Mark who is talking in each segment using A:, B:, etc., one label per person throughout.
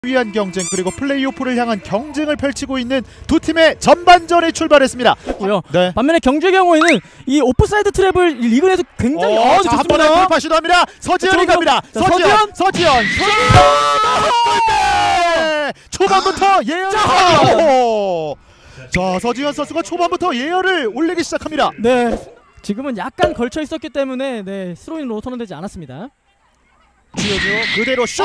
A: 위한 경쟁 그리고 플레이오프를 향한 경쟁을 펼치고 있는 두 팀의 전반전에 출발했습니다.
B: 네. 반면에 경주의 경우에는 이 오프사이드 트랩을 리그 내에서 굉장히
A: 자, 한 번에 돌파 시도합니다. 서지현이 갑니다. 서지현 초반부터 예열. 자, 서지현 선수가 초반부터 예열을 올리기 시작합니다.
B: 네, 지금은 약간 걸쳐 있었기 때문에 스로인으로 선언되지 않았습니다.
A: 지어주 그대로 슈팅!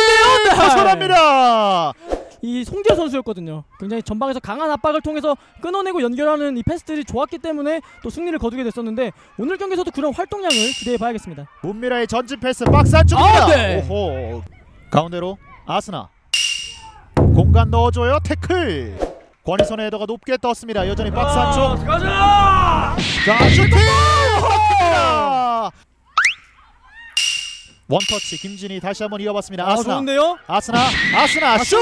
A: 벗어납니다.
B: 이 송지현 선수였거든요. 굉장히 전방에서 강한 압박을 통해서 끊어내고 연결하는 이 패스들이 좋았기 때문에 또 승리를 거두게 됐었는데 오늘 경기에서도 그런 활동량을 기대해봐야겠습니다.
A: 문미라의 전진 패스 박스 안쪽입니다.
B: 네.
A: 오호. 가운데로 아스나 공간 넣어줘요. 태클. 권희선의 헤더가 높게 떴습니다. 여전히 박스 안쪽.
B: 가자!
A: 자, 슈팅! 원터치 김진희 다시 한번 이어봤습니다. 아스나.
B: 좋은데요?
A: 아스나 슛!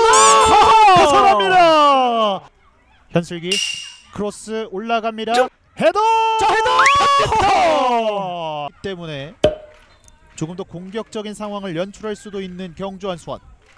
A: 벗어납니다. 현슬기 크로스 올라갑니다. 헤더! 헤더! 때문에 조금 더 공격적인 상황을 연출할 수도 있는 경주한 수원.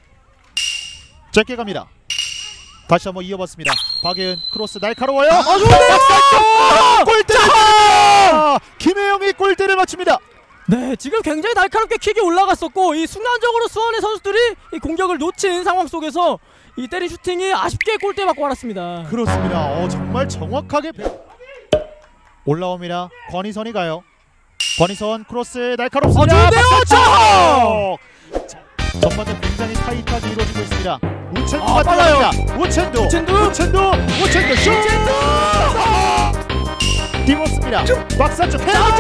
A: 짧게 갑니다. 다시 한번 이어봤습니다. 박예은 크로스 날카로워요.
B: 좋은데요!
A: 골대! 김혜영이 골대를 맞춥니다.
B: 네, 지금 굉장히 날카롭게 킥이 올라갔었고 이 순간적으로 수원의 선수들이 이 공격을 놓친 상황 속에서 이 때린 슈팅이 아쉽게 골대 맞고 말았습니다.
A: 그렇습니다. 정말 정확하게 올라옵니다. 권희선이 가요. 권희선 크로스 날카롭습니다.
B: 좋은데요?
A: 전반전 굉장히 타이트하게 이루어지고 있습니다. 우첸두가 빨라요. 우첸두 슛! 띄웠습니다. 박스 안쪽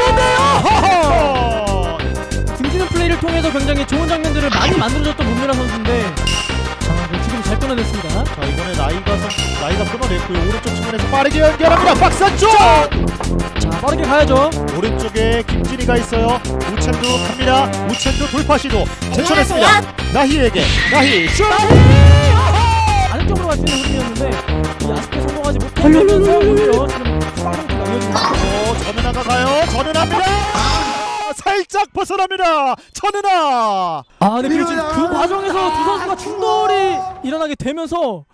A: 헤더!
B: 등지는 플레이를 통해서 굉장히 좋은 장면들을 많이 만들어줬던 문미라 선수인데 지금 잘 끊어냈습니다.
A: 자, 이번에 나이가 끊어냈고요. 오른쪽 측면에서 빠르게 연결합니다. 박스 안쪽!
B: 자, 빠르게 가야죠.
A: 오른쪽에 김진희가 있어요. 우첸두 갑니다. 우첸두 돌파 시도 제쳐냈습니다. 나희에게 나희 슛!
B: 안쪽으로 갈 수 있는 흐름이었는데 아쉽게 성공하지 못하면서 오히려 지금 수방공격이 이어집니다.
A: 전은아가 가요. 전은아입니다. 살짝 벗어납니다. 전은아.
B: 네, 그리고 지금 그 과정에서 두 선수가 충돌이 일어나게 되면서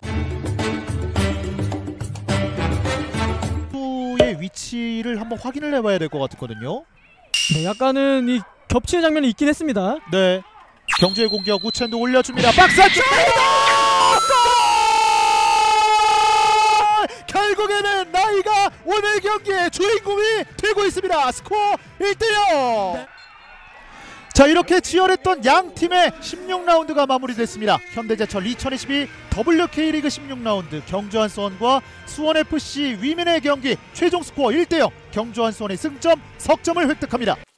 A: 의 위치를 한번 확인을 해봐야 될 것 같거든요.
B: 네, 약간은 이 겹치는 장면이 있긴 했습니다.
A: 네. 경주의 공격 우첸도 올려줍니다. 박스 안쪽! 결국에는 나이가 오늘 경기의 주인공이 되고 있습니다. 스코어 1대0. 네. 자, 이렇게 치열했던 양 팀의 16라운드가 마무리됐습니다. 현대제철 2022 WK리그 16라운드 경주한 수원과 수원FC 위민의 경기 최종 스코어 1대0 경주한 수원의 승점 석점을 획득합니다.